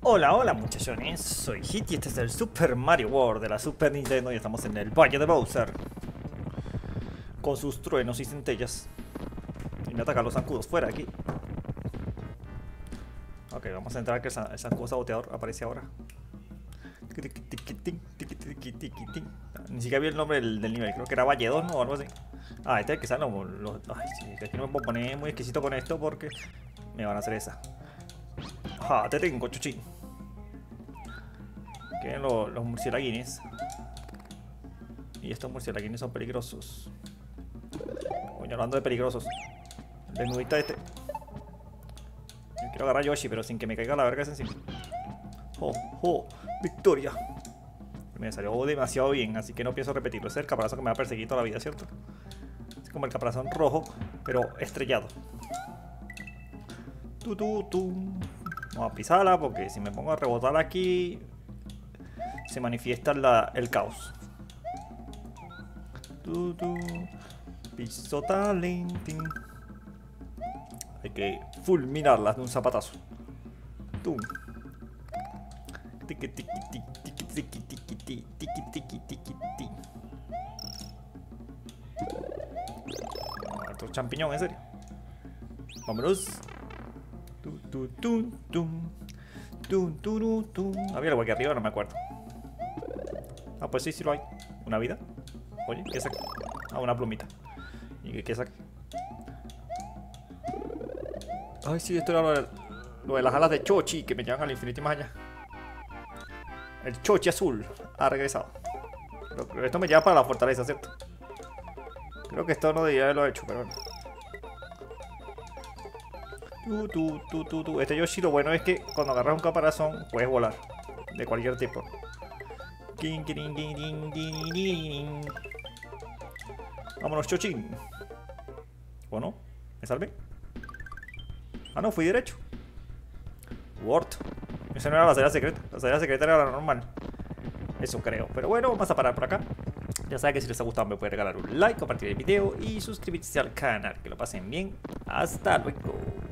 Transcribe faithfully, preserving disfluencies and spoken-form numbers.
Hola, hola muchachones, soy Hit y este es el Super Mario World de la Super Nintendo y estamos en el Valle de Bowser con sus truenos y centellas. Y me atacan los zancudos, fuera de aquí. Ok, vamos a entrar que el, el zancudo saboteador aparece ahora. Ni siquiera vi el nombre del, del nivel, creo que era Valle dos, ¿no? O algo así. Ah, este es el que sale los... los ay, sí, es que no me puedo poner muy exquisito con esto porque me van a hacer esa. Ja, te tengo, chuchín. Queden los, los murcielaguines. Y estos murcielaguines son peligrosos. Coño, hablando de peligrosos. El desnudita este. Yo quiero agarrar a Yoshi, pero sin que me caiga la verga ese encima. ¡Oh, oh! ¡Victoria! Me salió demasiado bien, así que no pienso repetirlo. Ese es el caparazón que me va a perseguir toda la vida, ¿cierto? Es como el caparazón rojo, pero estrellado. Tu, tu, tu. Vamos a pisarla porque si me pongo a rebotar aquí se manifiesta la, el caos. Tu, tu. Piso talentín. Hay que fulminarlas de un zapatazo. Tum. Tiki tiki tiki tiki tiki tiki tiki tiki tiki tiki. Otro champiñón, en serio. Vámonos. Tu, tu, tu, tum. Tu, tu, tu, tu. Había algo aquí arriba, no me acuerdo. Ah, pues sí, sí lo hay. ¿Una vida? Oye, ¿qué saqué? Ah, una plumita. ¿Y qué, qué saqué? Ay, sí, esto era lo de, lo de las alas de Chochi que me llevan al infinito y más allá. El Chochi azul ha regresado. Pero, pero esto me lleva para la fortaleza, ¿cierto? Creo que esto no debería haberlo hecho, pero bueno. Tu, tu, tu, tu, tu. Este Yoshi lo bueno es que cuando agarras un caparazón puedes volar. De cualquier tipo. Vámonos, Chochín. ¿O no? ¿Me salvé? Ah, no, fui derecho. Word. Esa no era la salida secreta. La salida secreta era la normal. Eso creo. Pero bueno, vamos a parar por acá. Ya saben que si les ha gustado me pueden regalar un like, compartir el video y suscribirse al canal. Que lo pasen bien. Hasta luego.